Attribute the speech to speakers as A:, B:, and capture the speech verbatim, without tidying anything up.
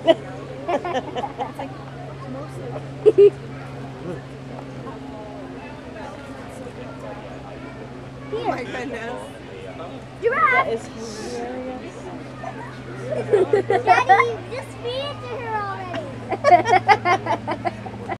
A: Oh my goodness.
B: Giraffe.
C: That is hilarious.
B: Daddy, you just feed it to her already.